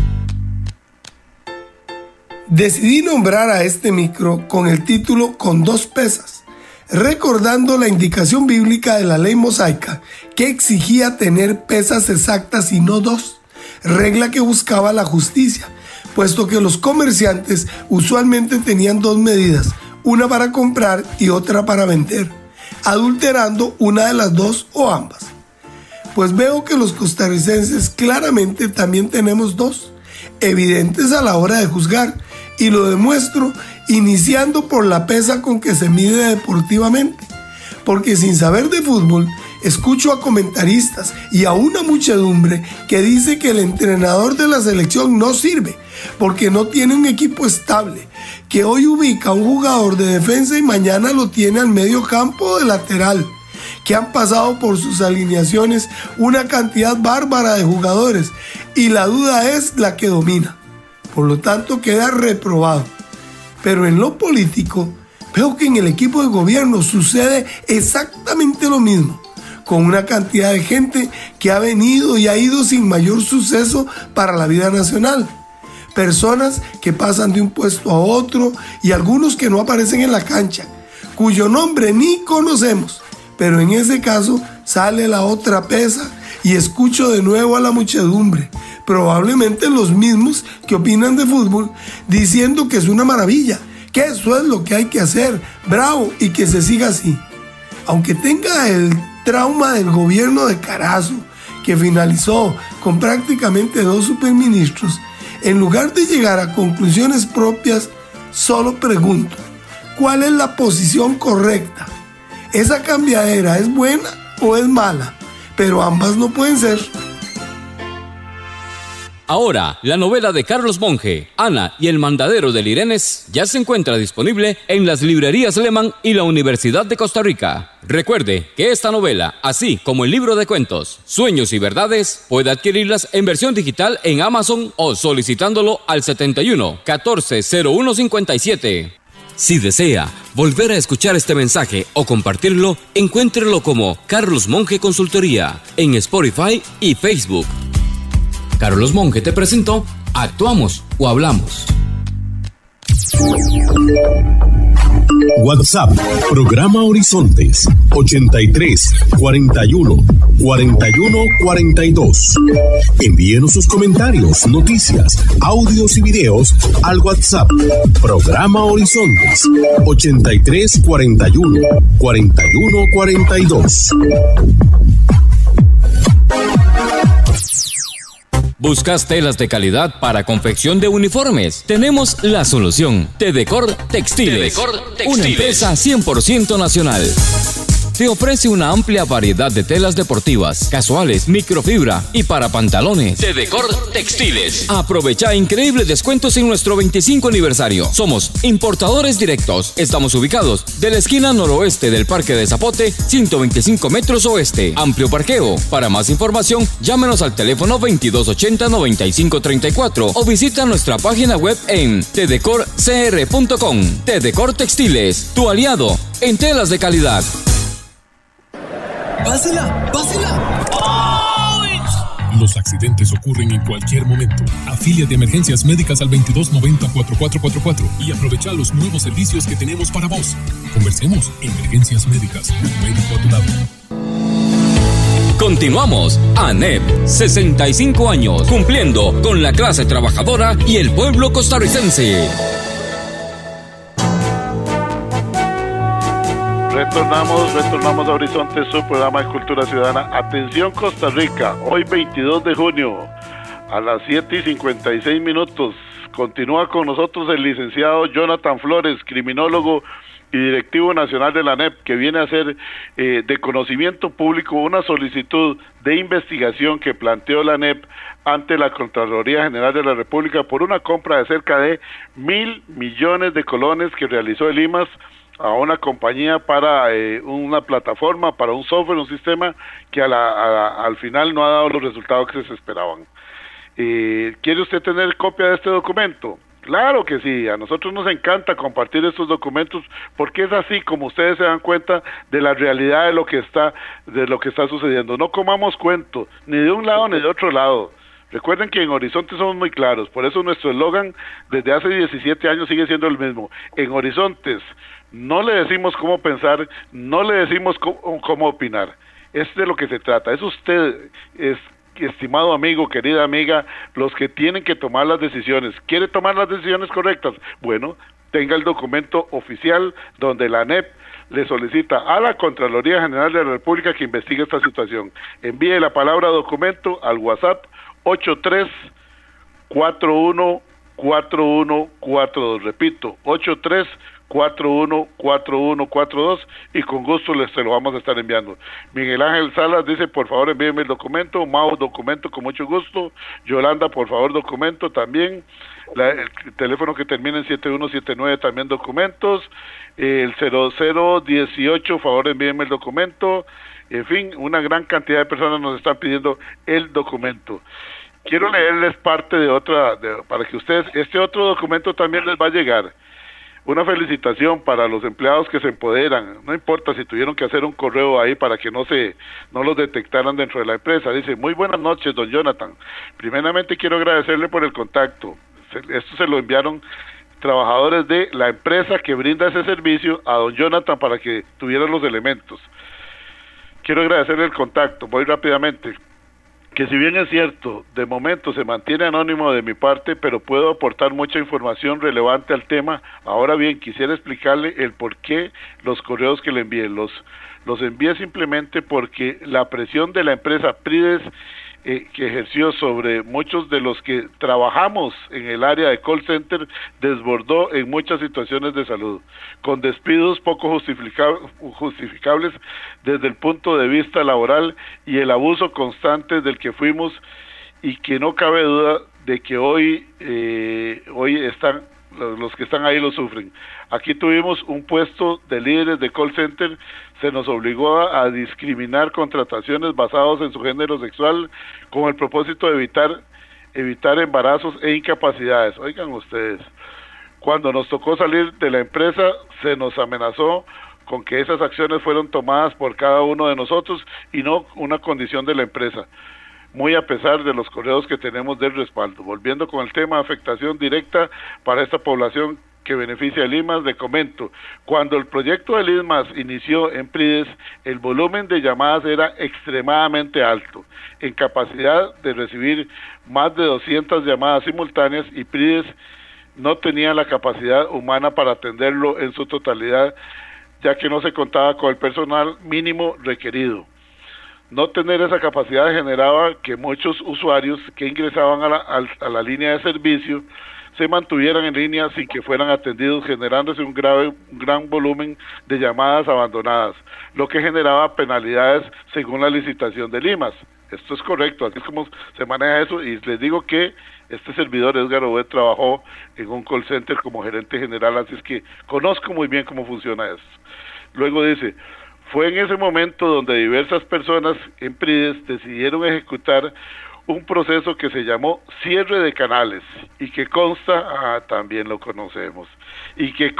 Decidí nombrar a este micro con el título Con dos pesas, recordando la indicación bíblica de la ley mosaica que exigía tener pesas exactas y no dos, regla que buscaba la justicia, puesto que los comerciantes usualmente tenían dos medidas, una para comprar y otra para vender, adulterando una de las dos o ambas. Pues veo que los costarricenses claramente también tenemos dos, evidentes a la hora de juzgar, y lo demuestro iniciando por la pesa con que se mide deportivamente, porque sin saber de fútbol, escucho a comentaristas y a una muchedumbre que dice que el entrenador de la selección no sirve porque no tiene un equipo estable, que hoy ubica a un jugador de defensa y mañana lo tiene al medio campo de lateral, que han pasado por sus alineaciones una cantidad bárbara de jugadores y la duda es la que domina, por lo tanto queda reprobado. Pero en lo político, veo que en el equipo de gobierno sucede exactamente lo mismo, con una cantidad de gente que ha venido y ha ido sin mayor suceso para la vida nacional. Personas que pasan de un puesto a otro y algunos que no aparecen en la cancha, cuyo nombre ni conocemos. Pero en ese caso sale la otra pesa y escucho de nuevo a la muchedumbre, probablemente los mismos que opinan de fútbol, diciendo que es una maravilla, que eso es lo que hay que hacer, bravo, y que se siga así. Aunque tenga el trauma del gobierno de Carazo, que finalizó con prácticamente 2 superministros, en lugar de llegar a conclusiones propias, solo pregunto, ¿cuál es la posición correcta? ¿Esa cambiadera es buena o es mala? Pero ambas no pueden ser. Ahora, la novela de Carlos Monge, Ana y el mandadero del Irenes, ya se encuentra disponible en las librerías Lehmann y la Universidad de Costa Rica. Recuerde que esta novela, así como el libro de cuentos, Sueños y Verdades, puede adquirirlas en versión digital en Amazon o solicitándolo al 71 14 01 57. Si desea volver a escuchar este mensaje o compartirlo, encuéntrelo como Carlos Monge Consultoría en Spotify y Facebook. Carlos Monge te presentó Actuamos o Hablamos. WhatsApp, programa Horizontes, 83 41 41 42. Envíenos sus comentarios, noticias, audios y videos al WhatsApp, programa Horizontes, 83 41 41 42. ¿Buscas telas de calidad para confección de uniformes? Tenemos la solución. Tedecor Textiles, una empresa 100% nacional. Te ofrece una amplia variedad de telas deportivas, casuales, microfibra y para pantalones. Tedecor Textiles. Aprovecha increíbles descuentos en nuestro 25 aniversario. Somos importadores directos. Estamos ubicados de la esquina noroeste del Parque de Zapote, 125 metros oeste. Amplio parqueo. Para más información, llámenos al teléfono 2280-9534 o visita nuestra página web en tedecorcr.com. Tedecor Textiles, tu aliado en telas de calidad. ¡Pásela! ¡Pásela! Los accidentes ocurren en cualquier momento. Afíliate de Emergencias Médicas al 2290-4444 y aprovecha los nuevos servicios que tenemos para vos. Conversemos. Emergencias Médicas. Un médico a tu lado. Continuamos. ANEP, 65 años, cumpliendo con la clase trabajadora y el pueblo costarricense. Retornamos a Horizonte, su programa de Cultura Ciudadana. Atención Costa Rica, hoy 22 de junio a las 7:56 minutos. Continúa con nosotros el licenciado Jonathan Flores, criminólogo y directivo nacional de la ANEP, que viene a hacer de conocimiento público una solicitud de investigación que planteó la ANEP ante la Contraloría General de la República por una compra de cerca de 1.000 millones de colones que realizó el IMAS a una compañía para una plataforma, para un software, un sistema que al final no ha dado los resultados que se esperaban. ¿Quiere usted tener copia de este documento? Claro que sí, a nosotros nos encanta compartir estos documentos porque es así como ustedes se dan cuenta de la realidad de lo que está sucediendo. No comamos cuento, ni de un lado ni de otro lado. Recuerden que en Horizonte somos muy claros, por eso nuestro eslogan desde hace 17 años sigue siendo el mismo. En Horizontes no le decimos cómo pensar, no le decimos cómo opinar. Es de lo que se trata. Es usted, estimado amigo, querida amiga, los que tienen que tomar las decisiones. ¿Quiere tomar las decisiones correctas? Bueno, tenga el documento oficial donde la ANEP le solicita a la Contraloría General de la República que investigue esta situación. Envíe la palabra documento al WhatsApp 83414142. Repito, 83414142 y con gusto se lo vamos a estar enviando. Miguel Ángel Salas dice, por favor envíenme el documento. Mau, documento con mucho gusto. Yolanda, por favor, documento también. El teléfono que termina en 7179 también documentos. El 0018, por favor envíenme el documento. En fin, una gran cantidad de personas nos están pidiendo el documento. Quiero leerles parte de otra, para que ustedes, este otro documento también les va a llegar. Una felicitación para los empleados que se empoderan, no importa si tuvieron que hacer un correo ahí para que no los detectaran dentro de la empresa. Dice, muy buenas noches, don Jonathan. Primeramente quiero agradecerle por el contacto. Esto se lo enviaron trabajadores de la empresa que brinda ese servicio a don Jonathan para que tuvieran los elementos. Quiero agradecerle el contacto, voy rápidamente. Que si bien es cierto, de momento se mantiene anónimo de mi parte, pero puedo aportar mucha información relevante al tema. Ahora bien, quisiera explicarle el por qué los correos que le envié. Los envié simplemente porque la presión de la empresa Prides que ejerció sobre muchos de los que trabajamos en el área de call center desbordó en muchas situaciones de salud, con despidos poco justificables desde el punto de vista laboral y el abuso constante del que fuimos y que no cabe duda de que hoy están los que están ahí lo sufren. Aquí tuvimos un puesto de líderes de call center, se nos obligó a discriminar contrataciones basadas en su género sexual con el propósito de evitar embarazos e incapacidades. Oigan ustedes, cuando nos tocó salir de la empresa se nos amenazó con que esas acciones fueron tomadas por cada uno de nosotros y no una condición de la empresa, muy a pesar de los correos que tenemos del respaldo. Volviendo con el tema de afectación directa para esta población que beneficia a Limas, le comento, cuando el proyecto de Limas inició en PRIDES, el volumen de llamadas era extremadamente alto, en capacidad de recibir más de 200 llamadas simultáneas, y PRIDES no tenía la capacidad humana para atenderlo en su totalidad, ya que no se contaba con el personal mínimo requerido. No tener esa capacidad generaba que muchos usuarios que ingresaban a la línea de servicio se mantuvieran en línea sin que fueran atendidos, generándose un gran volumen de llamadas abandonadas, lo que generaba penalidades según la licitación de Limas. Esto es correcto, así es como se maneja eso, y les digo que este servidor, Edgar Obed, trabajó en un call center como gerente general, así es que conozco muy bien cómo funciona esto. Luego dice, fue en ese momento donde diversas personas en PRIDES decidieron ejecutar un proceso que se llamó cierre de canales y que consta, también lo conocemos, y que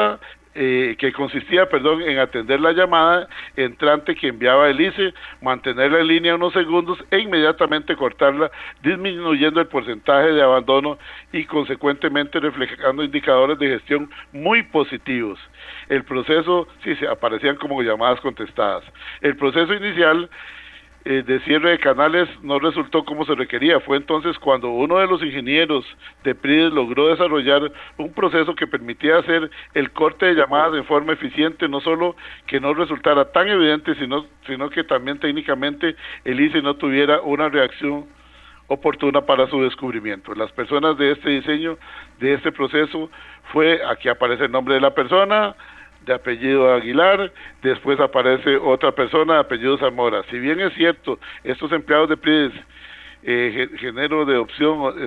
consistía en atender la llamada entrante que enviaba el ICE, mantenerla en línea unos segundos e inmediatamente cortarla, disminuyendo el porcentaje de abandono y consecuentemente reflejando indicadores de gestión muy positivos. El proceso, sí, se aparecían como llamadas contestadas. El proceso inicial de cierre de canales no resultó como se requería. Fue entonces cuando uno de los ingenieros de PRIDES logró desarrollar un proceso que permitía hacer el corte de llamadas en forma eficiente, no solo que no resultara tan evidente, sino que también técnicamente el ICE no tuviera una reacción oportuna para su descubrimiento. Las personas de este diseño, de este proceso, aquí aparece el nombre de la persona, de apellido Aguilar, después aparece otra persona de apellido Zamora. Si bien es cierto, estos empleados de PRIDES, género de opción,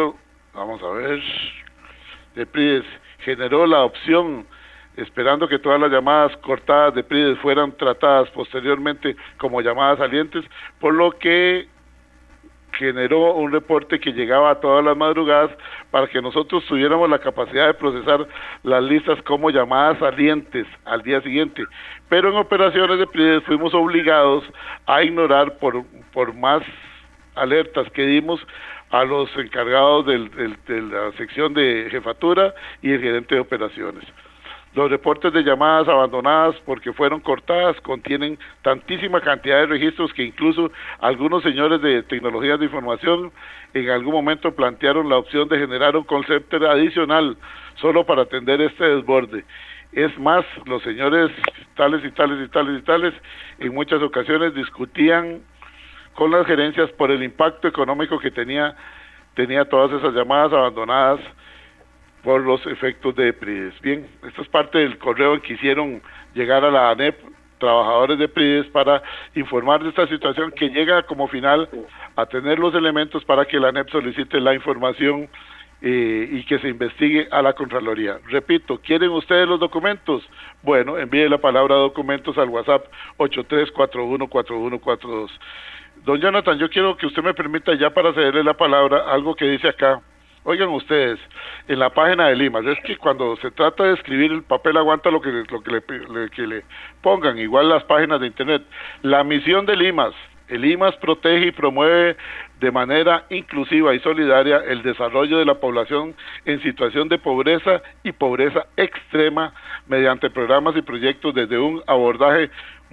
de PRIDES, generó la opción, esperando que todas las llamadas cortadas de PRIDES fueran tratadas posteriormente como llamadas salientes, por lo que generó un reporte que llegaba a todas las madrugadas para que nosotros tuviéramos la capacidad de procesar las listas como llamadas salientes al día siguiente. Pero en operaciones de PRIDES fuimos obligados a ignorar por más alertas que dimos a los encargados de la sección de jefatura y el gerente de operaciones. Los reportes de llamadas abandonadas porque fueron cortadas contienen tantísima cantidad de registros que incluso algunos señores de tecnologías de información en algún momento plantearon la opción de generar un call center adicional solo para atender este desborde. Es más, los señores tales en muchas ocasiones discutían con las gerencias por el impacto económico que tenía todas esas llamadas abandonadas por los efectos de PRIDES. Bien, esto es parte del correo en que hicieron llegar a la ANEP trabajadores de PRIDES para informar de esta situación, que llega como final a tener los elementos para que la ANEP solicite la información y que se investigue a la Contraloría. Repito, ¿quieren ustedes los documentos? Bueno, envíe la palabra documentos al WhatsApp 83414142. Don Jonathan, yo quiero que usted me permita ya para cederle la palabra algo que dice acá. Oigan ustedes, en la página de Limas, es que cuando se trata de escribir, el papel aguanta lo que le pongan, igual las páginas de internet. La misión de Limas: el Limas protege y promueve de manera inclusiva y solidaria el desarrollo de la población en situación de pobreza y pobreza extrema mediante programas y proyectos desde un abordaje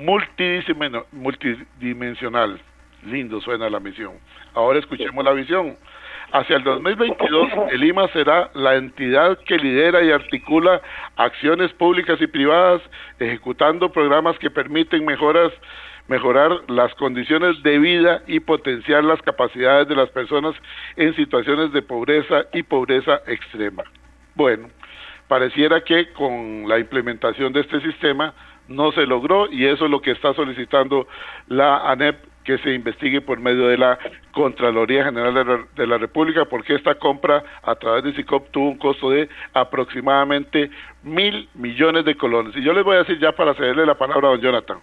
multidimensional. Lindo suena la misión. Ahora escuchemos la visión. Hacia el 2022, el IMA será la entidad que lidera y articula acciones públicas y privadas, ejecutando programas que permiten mejorar las condiciones de vida y potenciar las capacidades de las personas en situaciones de pobreza y pobreza extrema. Bueno, pareciera que con la implementación de este sistema no se logró, y eso es lo que está solicitando la ANEP que se investigue por medio de la Contraloría General de la República, porque esta compra a través de SICOP tuvo un costo de aproximadamente 1.000 millones de colones. Y yo les voy a decir ya para cederle la palabra a don Jonathan.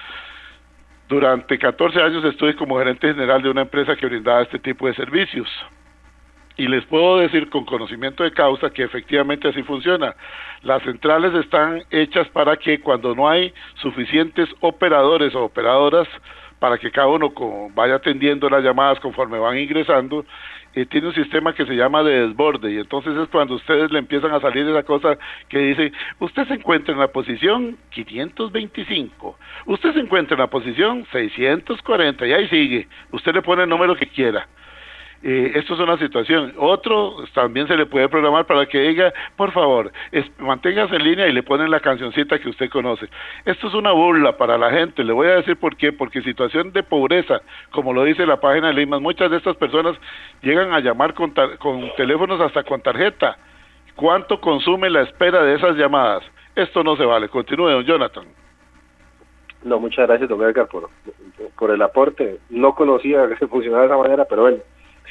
Durante 14 años estuve como gerente general de una empresa que brindaba este tipo de servicios. Y les puedo decir con conocimiento de causa que efectivamente así funciona. Las centrales están hechas para que cuando no hay suficientes operadores o operadoras, para que cada uno vaya atendiendo las llamadas conforme van ingresando, tiene un sistema que se llama de desborde, y entonces es cuando ustedes le empiezan a salir esa cosa que dice, usted se encuentra en la posición 525, usted se encuentra en la posición 640, y ahí sigue, usted le pone el número que quiera. Esto es una situación. Otro también se le puede programar para que diga, por favor, manténgase en línea, y le ponen la cancioncita que usted conoce. Esto es una burla para la gente. Le voy a decir por qué. Porque situación de pobreza, como lo dice la página de Limas, muchas de estas personas llegan a llamar con teléfonos hasta con tarjeta. ¿Cuánto consume la espera de esas llamadas? Esto no se vale. Continúe, don Jonathan. No, muchas gracias, don Edgar, por el aporte. No conocía que se funcionaba de esa manera, pero bueno.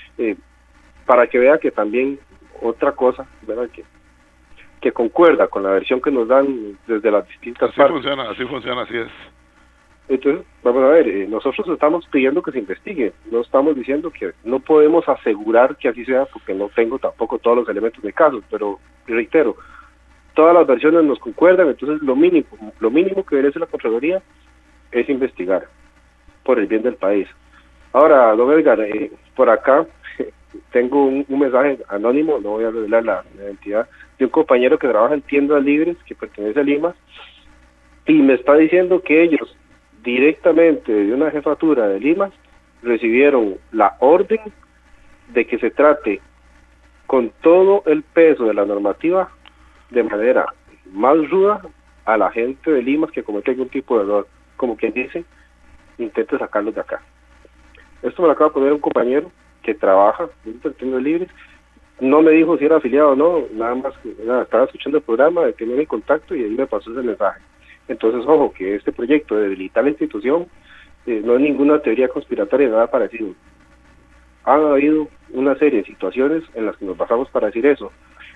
Para que vea que también otra cosa, ¿verdad? que concuerda con la versión que nos dan desde las distintas partes. Así funciona, así es. Entonces, vamos a ver, nosotros estamos pidiendo que se investigue, no estamos diciendo que no podemos asegurar que así sea, porque no tengo tampoco todos los elementos de caso, pero reitero, todas las versiones nos concuerdan. Entonces lo mínimo que merece la Contraloría es investigar por el bien del país. Ahora, don Edgar, por acá tengo un mensaje anónimo, no voy a revelar la identidad, de un compañero que trabaja en tiendas libres, que pertenece a Limas, y me está diciendo que ellos directamente de una jefatura de Limas recibieron la orden de que se trate con todo el peso de la normativa de manera más ruda a la gente de Limas que comete algún tipo de error, como quien dice, intente sacarlos de acá. Esto me lo acaba de poner un compañero que trabaja en tiendas libres. No me dijo si era afiliado o no, nada más que estaba escuchando el programa, de tener en contacto, y ahí me pasó ese mensaje. Entonces, ojo, que este proyecto de debilitar la institución no es ninguna teoría conspiratoria, nada parecido. Han habido una serie de situaciones en las que nos basamos para decir eso.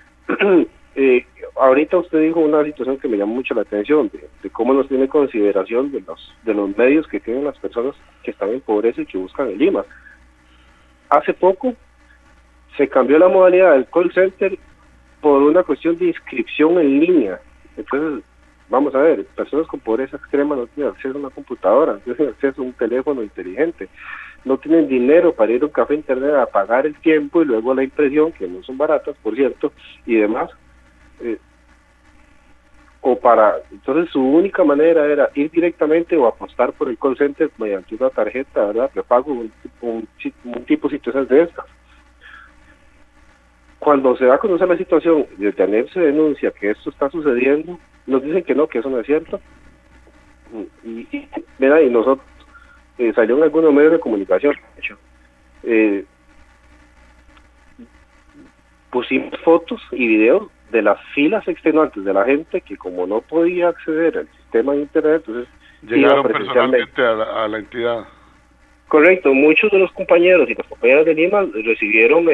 Ahorita usted dijo una situación que me llamó mucho la atención, de cómo nos tiene consideración de los medios que tienen las personas que están en pobreza y que buscan en Lima. Hace poco se cambió la modalidad del call center por una cuestión de inscripción en línea. Entonces, vamos a ver, personas con pobreza extrema no tienen acceso a una computadora, no tienen acceso a un teléfono inteligente, no tienen dinero para ir a un café internet a pagar el tiempo y luego la impresión, que no son baratas, por cierto, y demás. Entonces su única manera era ir directamente o apostar por el call center mediante una tarjeta, ¿verdad? Prepago, un tipo de situaciones de estas. Cuando se va a conocer la situación, desde ANEP se denuncia que esto está sucediendo, nos dicen que no, que eso no es cierto. Y nosotros, salió en algunos medios de comunicación, de hecho, pusimos fotos y videos de las filas extenuantes de la gente que, como no podía acceder al sistema de internet, entonces llegaron personalmente a la entidad. Correcto, muchos de los compañeros y las compañeras de Lima recibieron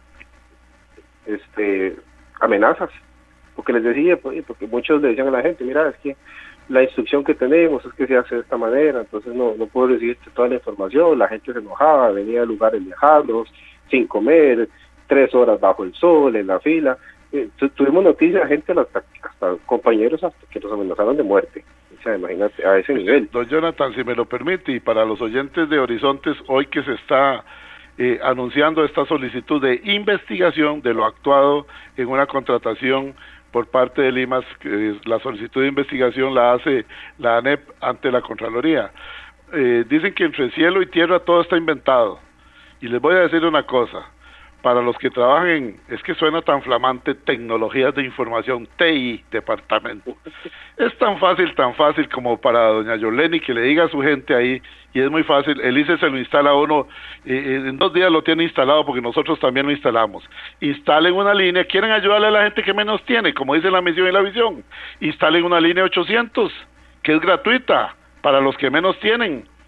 amenazas, porque les decía, porque muchos le decían a la gente, mira, es que la instrucción que tenemos es que se hace de esta manera, entonces no puedo recibirte toda la información. La gente se enojaba, venía a lugares lejanos, sin comer, 3 horas bajo el sol, en la fila. Tuvimos noticias de gente, hasta compañeros hasta que los amenazaron de muerte. O sea, imagínate, a ese nivel. Don Jonathan, si me lo permite, y para los oyentes de Horizontes, hoy que se está anunciando esta solicitud de investigación de lo actuado en una contratación por parte de Limas, la solicitud de investigación la hace la ANEP ante la Contraloría. Dicen que entre cielo y tierra todo está inventado. Y les voy a decir una cosa. Para los que trabajan en, es que suena tan flamante, tecnologías de información, TI, departamento. Es tan fácil como para doña Yoleni que le diga a su gente ahí, y es muy fácil. El ICE se lo instala a uno, en 2 días lo tiene instalado, porque nosotros también lo instalamos. Instalen una línea, quieren ayudarle a la gente que menos tiene, como dice la misión y la visión. Instalen una línea 800, que es gratuita, para los que menos tienen.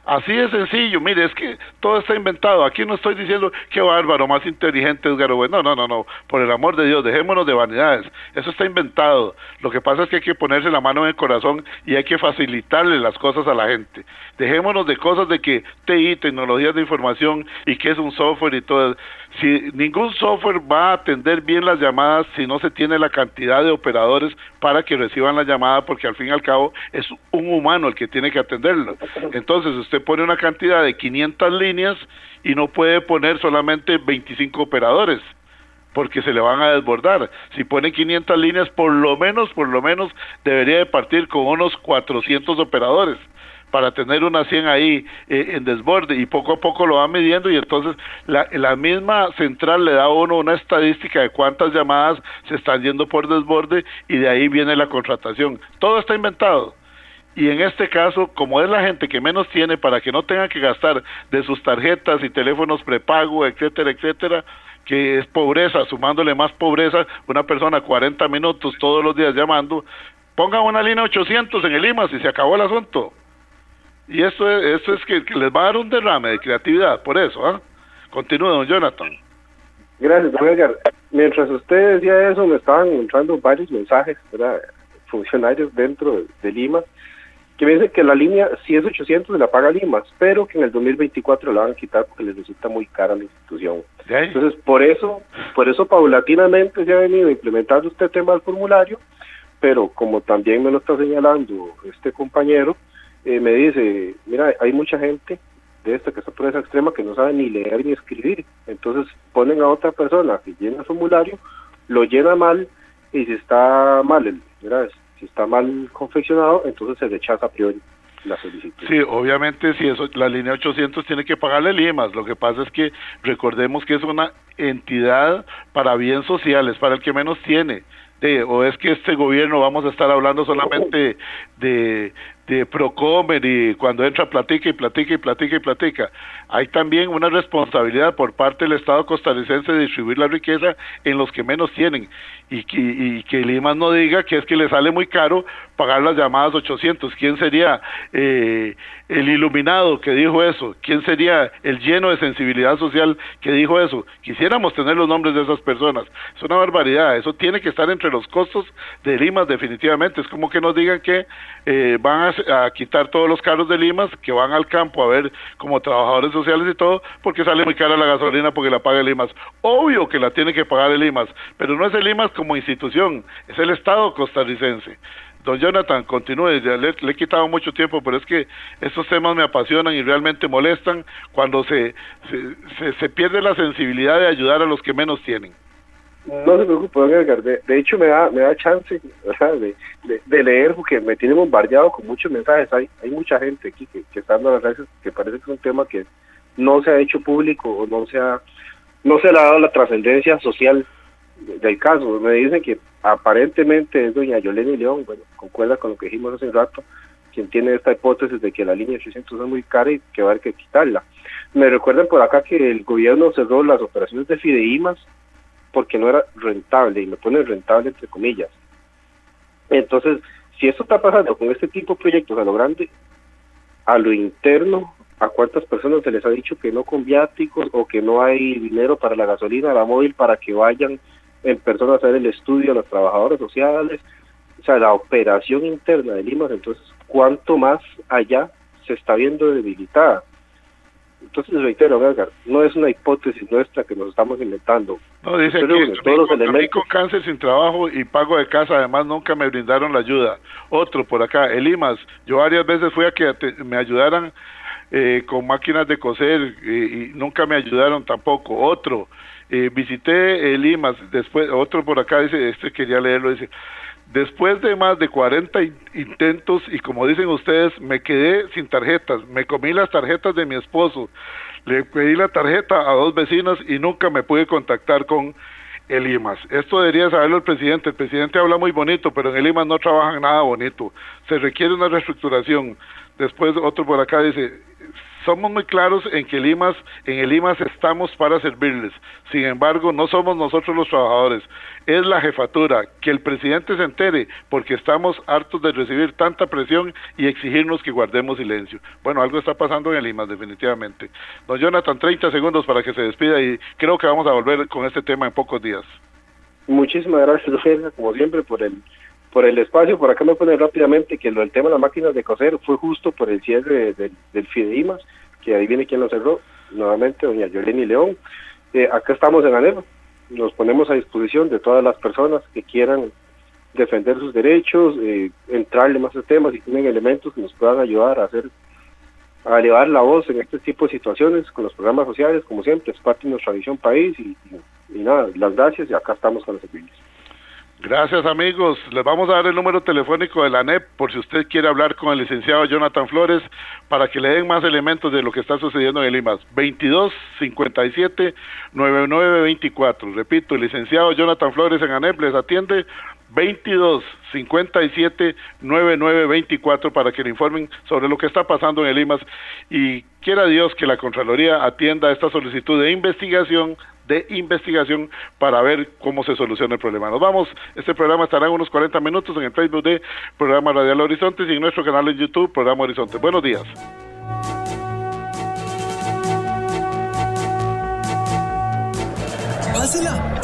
Así de sencillo. Mire, es que todo está inventado. Aquí no estoy diciendo qué bárbaro, más inteligente Edgar Oben. No. Por el amor de Dios, dejémonos de vanidades. Eso está inventado. Lo que pasa es que hay que ponerse la mano en el corazón y hay que facilitarle las cosas a la gente. Dejémonos de cosas de que TI, tecnologías de información, y que es un software y todo. Si ningún software va a atender bien las llamadas si no se tiene la cantidad de operadores para que reciban la llamada, porque al fin y al cabo es un humano el que tiene que atenderlo. Entonces usted pone una cantidad de 500 líneas y no puede poner solamente 25 operadores, porque se le van a desbordar. Si pone 500 líneas, por lo menos debería de partir con unos 400 operadores para tener unas 100 ahí en desborde, y poco a poco lo va midiendo, y entonces la misma central le da a uno una estadística de cuántas llamadas se están yendo por desborde, y de ahí viene la contratación. Todo está inventado. Y en este caso, como es la gente que menos tiene, para que no tengan que gastar de sus tarjetas y teléfonos prepago, etcétera, que es pobreza, sumándole más pobreza, una persona 40 minutos todos los días llamando, pongan una línea 800 en el IMAS y se acabó el asunto. Y esto es que les va a dar un derrame de creatividad, por eso, ¿ah? Continúe, don Jonathan. Gracias, don Edgar. Mientras usted decía eso, me estaban entrando varios mensajes, ¿verdad? Funcionarios dentro de Limas, que me dicen que la línea, si es 800, se la paga Limas, pero que en el 2024 la van a quitar porque les resulta muy cara la institución. Entonces, por eso paulatinamente se ha venido implementando este tema del formulario, pero como también me lo está señalando este compañero, me dice, mira, hay mucha gente de esta que está por esa extrema que no sabe ni leer ni escribir, entonces ponen a otra persona que llena el formulario, lo llena mal, y si está mal, ¿verdad? Si está mal confeccionado, entonces se rechaza a priori la solicitud. Sí, obviamente, si eso, la línea 800 tiene que pagarle Limas. Lo que pasa es que recordemos que es una entidad para bien sociales, para el que menos tiene. O es que este gobierno vamos a estar hablando solamente de Procomer, y cuando entra platica. Hay también una responsabilidad por parte del Estado costarricense de distribuir la riqueza en los que menos tienen, y que Limas no diga que es que le sale muy caro pagar las llamadas 800. ¿Quién sería el iluminado que dijo eso? ¿Quién sería el lleno de sensibilidad social que dijo eso? Quisiéramos tener los nombres de esas personas. Es una barbaridad. Eso tiene que estar entre los costos de Limas definitivamente. Es como que nos digan que van a quitar todos los carros de Limas, que van al campo a ver como trabajadores sociales y todo, porque sale muy cara la gasolina porque la paga el Limas. Obvio que la tiene que pagar el Limas, pero no es el Limas como institución, es el Estado costarricense. Don Jonathan, continúe, ya le he quitado mucho tiempo, pero es que estos temas me apasionan y realmente molestan cuando se pierde la sensibilidad de ayudar a los que menos tienen. No se preocupe, don Edgar, de hecho me da chance, ¿verdad? de leer, porque me tiene bombardeado con muchos mensajes. Hay mucha gente aquí que está dando las gracias, que parece que es un tema que no se ha hecho público, o no se le ha dado la trascendencia social del caso. Me dicen que aparentemente es doña Yoleni León, bueno, concuerda con lo que dijimos hace un rato, quien tiene esta hipótesis de que la línea 800 es muy cara y que va a haber que quitarla. Me recuerdan por acá que el gobierno cerró las operaciones de Fideimas porque no era rentable, y me pone rentable entre comillas. Entonces, si esto está pasando con este tipo de proyectos a lo grande, a lo interno, ¿a cuántas personas se les ha dicho que no con viáticos, o que no hay dinero para la gasolina, la móvil, para que vayan en persona a hacer el estudio a los trabajadores sociales? O sea, la operación interna de Limas, entonces, ¿cuánto más allá se está viendo debilitada? Entonces, reitero, Edgar, no es una hipótesis nuestra que nos estamos inventando. No, dice aquí, a mí con cáncer, sin trabajo y pago de casa, además nunca me brindaron la ayuda. Otro por acá, el IMAS, yo varias veces fui a que me ayudaran con máquinas de coser, y nunca me ayudaron tampoco. Otro, visité el IMAS, después, otro por acá dice, quería leerlo, dice, después de más de 40 intentos, y como dicen ustedes, me quedé sin tarjetas, me comí las tarjetas de mi esposo, le pedí la tarjeta a 2 vecinos y nunca me pude contactar con el IMAS. Esto debería saberlo el presidente habla muy bonito, pero en el IMAS no trabajan nada bonito, se requiere una reestructuración. Después otro por acá dice, Somos muy claros en que en el IMAS estamos para servirles. Sin embargo, no somos nosotros los trabajadores, es la jefatura. Que el presidente se entere, porque estamos hartos de recibir tanta presión y exigirnos que guardemos silencio. Bueno, algo está pasando en el IMAS, definitivamente. Don Jonathan, 30 segundos para que se despida y creo que vamos a volver con este tema en pocos días. Muchísimas gracias, Sergio, como siempre, por el espacio. Por acá me ponen rápidamente que el tema de las máquinas de coser fue justo por el cierre del Fideimas, que ahí viene quien lo cerró, nuevamente doña Yoleni León. Acá estamos en ANEP, nos ponemos a disposición de todas las personas que quieran defender sus derechos, entrarle más a temas y tienen elementos que nos puedan ayudar a elevar la voz en este tipo de situaciones con los programas sociales, como siempre, es parte de nuestra visión país y nada, las gracias y acá estamos con los servicios. Gracias, amigos. Les vamos a dar el número telefónico de la ANEP por si usted quiere hablar con el licenciado Jonathan Flores para que le den más elementos de lo que está sucediendo en el IMAS. 22-57-9924. Repito, el licenciado Jonathan Flores en ANEP les atiende 22-57-9924 para que le informen sobre lo que está pasando en el IMAS y quiera Dios que la Contraloría atienda esta solicitud de investigación para ver cómo se soluciona el problema. Nos vamos, este programa estará en unos 40 minutos en el Facebook de Programa Radial Horizontes y en nuestro canal en YouTube, Programa Horizonte. Buenos días. ¡Pásela!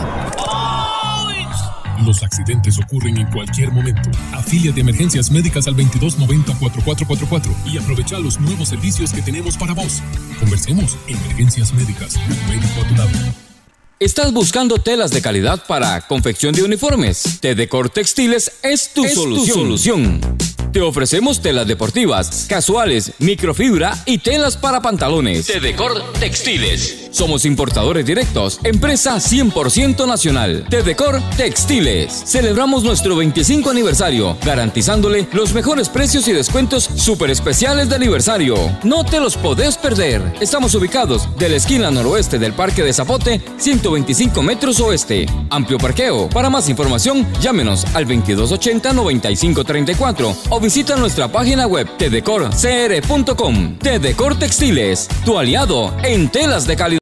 Los accidentes ocurren en cualquier momento. Afíliate de Emergencias Médicas al 2290-4444 y aprovecha los nuevos servicios que tenemos para vos. Conversemos. Emergencias Médicas, un médico a tu lado. ¿Estás buscando telas de calidad para confección de uniformes? Tedecor Textiles es tu solución. Te ofrecemos telas deportivas, casuales, microfibra y telas para pantalones. Tedecor Textiles. Somos importadores directos, empresa 100% nacional. Tedecor Textiles. Celebramos nuestro 25 aniversario, garantizándole los mejores precios y descuentos súper especiales de aniversario. No te los podés perder. Estamos ubicados de la esquina noroeste del Parque de Zapote, 125 metros oeste. Amplio parqueo. Para más información, llámenos al 2280-9534 o visita nuestra página web tedecorcr.com. Tedecor Textiles, tu aliado en telas de calidad.